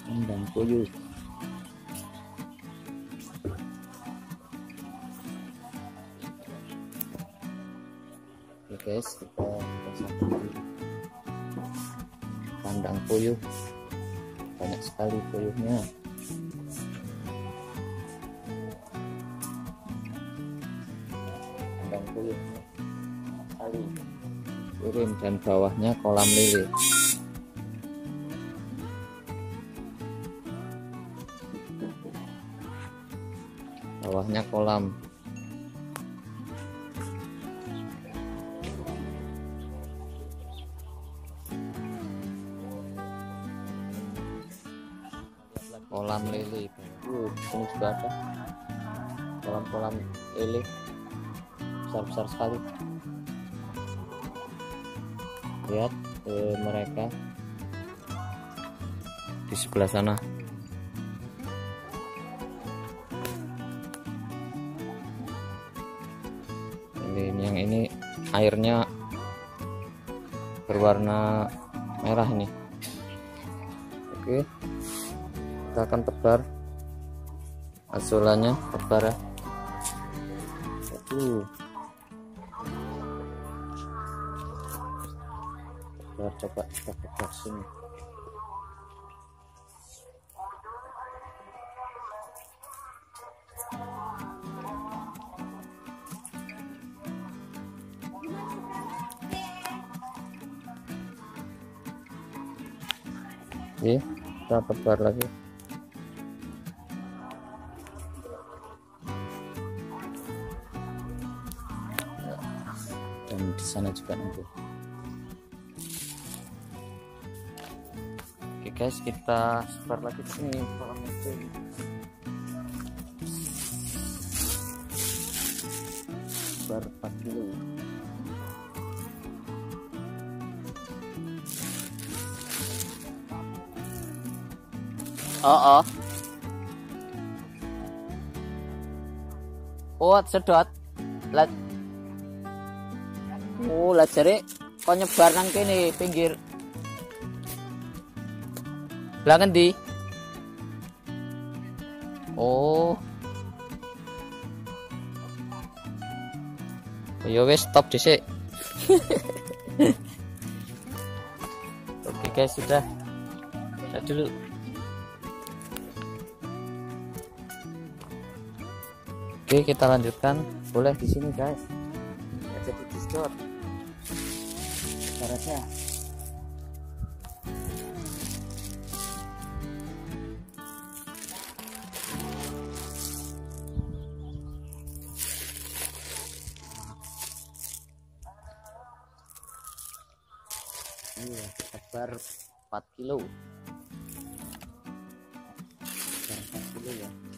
kandang puyuh. Oke guys, kita pasang kandang puyuh. Banyak sekali puyuhnya. Kandang puyuh sekali. Turun dan bawahnya kolam lele. Bawahnya kolam. Kolam lele. Ini juga ada kolam-kolam lele besar-besar sekali. Lihat mereka di sebelah sana. Yang ini airnya berwarna merah ini. Oke, kita akan tebar azulannya, tebar ya. Coba kita tebar sini. Oke, kita tebar lagi. Dan di sana juga nanti. Oke guys, kita sebar lagi di sini kolam itu. Sebar 4 kilo. Oh. Oh, sedot. Lah. Oh, lah jare kok nyebar nang kene pinggir. Lah ngendi? Oh. Ya wes stop dhisik. Oke guys, sudah. Sudah dulu. Oke, kita lanjutkan. Boleh di sini guys. Nggak jadi diskon. Cara saya. Iya, sebar 4 kilo. Sebar 4 kilo ya.